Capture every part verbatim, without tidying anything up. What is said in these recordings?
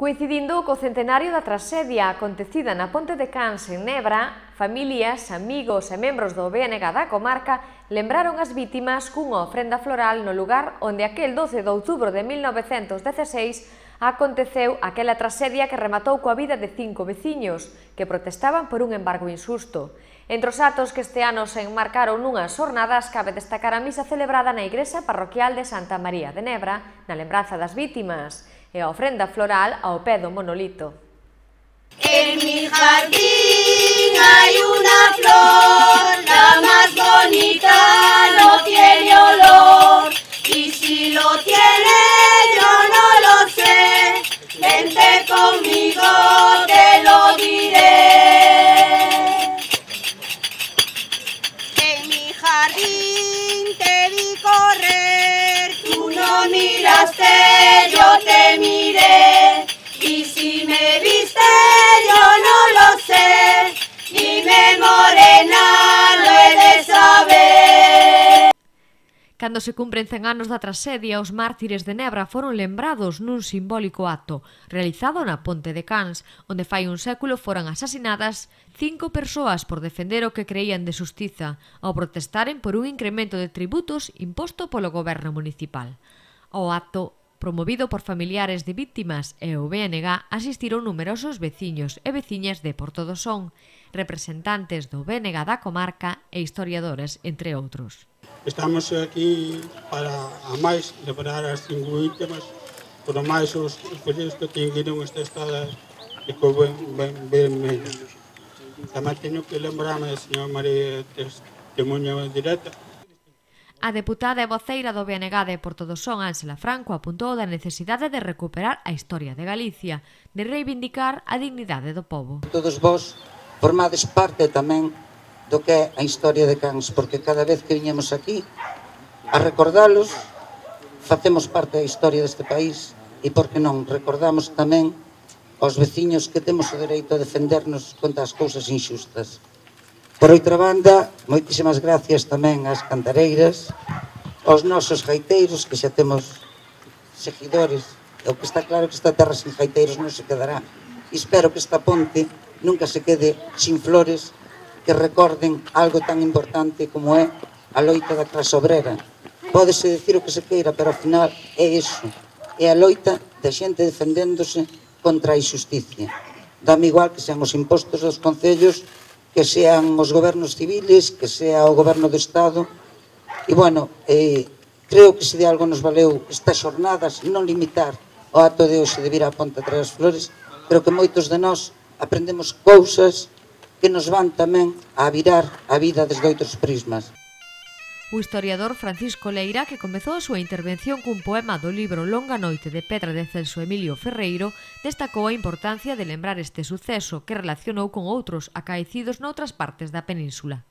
Coincidindo co centenario da traxedia acontecida na Ponte de Cans en Nebra, familias, amigos e membros do B N G da comarca lembraron as vítimas cunha ofrenda floral no lugar onde aquel doce de outubro de mil novecentos dezaseis aconteceu aquela traxedia que rematou coa vida de cinco veciños que protestaban por un embargo injusto. Entre os actos que este ano se enmarcaron nunhas xornadas cabe destacar a misa celebrada na igrexa parroquial de Santa María de Nebra na lembranza das vítimas e a ofrenda floral ao pé do monolito. En mi jardín hay una flor, la más bonita no tiene olor, y si lo tiene yo no lo sé, vente conmigo te lo diré. En mi jardín te vi correr, tú no miraste, yo te miré, y si me viste yo no lo sé, dime morena, lo he de saber. Cando se cumpren cen anos da traxedia, os mártires de Nebra foron lembrados nun simbólico acto realizado na Ponte de Cans, onde fai un século foran asasinadas cinco persoas por defender o que creían de xustiza ao protestaren por un incremento de tributos imposto polo goberno municipal. Ao acto, promovido por familiares de vítimas e o B N G, asistiron numerosos veciños e veciñas de Porto do Son, representantes do B N G da comarca e historiadores, entre outros. Estamos aquí para, a máis, lembrar as cinco vítimas, por máis os filhos que tingueron esta estada e que ben, ben, ben menos. Tamén teño que lembrarme da señora María testemunha directa. A deputada e voceira do B N G de Porto do Son, Ángela Franco, apuntou da necesidade de recuperar a historia de Galicia, de reivindicar a dignidade do pobo. Todos vós formades parte tamén do que é a historia de Cans, porque cada vez que viñemos aquí a recordalos, facemos parte da historia deste país e, por que non, recordamos tamén aos veciños que temos o dereito a defendernos contra as cousas inxustas. Por outra banda, moitísimas gracias tamén ás cantareiras, aos nosos gaiteiros, que xa temos seguidores. O que está claro que esta terra sin gaiteiros non se quedará. E espero que esta ponte nunca se quede sin flores que recorden algo tan importante como é a loita da clase obrera. Pódese dicir o que se queira, pero ao final é iso. É a loita da xente defendéndose contra a injusticia. Dame igual que sean os impostos dos concellos, que sean os gobernos civiles, que sea o goberno do Estado. E, bueno, eh, creo que se de algo nos valeu estas xornadas, non limitar o acto de hoxe de vir á ponte a traer as flores, pero que moitos de nós aprendemos cousas que nos van tamén a virar a vida desde outros prismas. O historiador Francisco Leira, que comezou a súa intervención cun poema do libro Longa noite de Pedra de Celso Emilio Ferreiro, destacou a importancia de lembrar este suceso que relacionou con outros acaecidos noutras partes da península.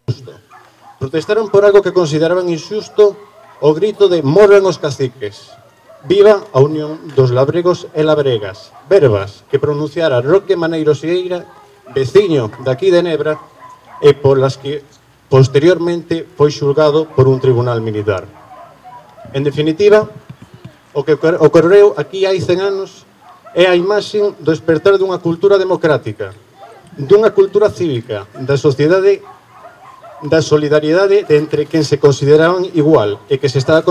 Protestaron por algo que consideraban injusto o grito de "Morran os caciques". Viva a unión dos labregos e labregas, verbas que pronunciara Roque Maneiro Sieira, veciño daqui de Nebra, e polas que posteriormente foi xulgado por un tribunal militar. En definitiva, o que ocorreu aquí hai cen anos é a imaxe do despertar dunha cultura democrática, dunha cultura cívica, da sociedade, da solidariedade de entre quen se consideraban igual e que se estaba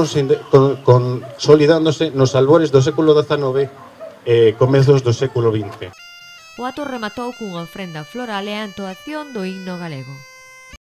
consolidándose nos albores do século dezanove e comezos do século vinte. O acto rematou cunha ofrenda floral e a entoación do himno galego.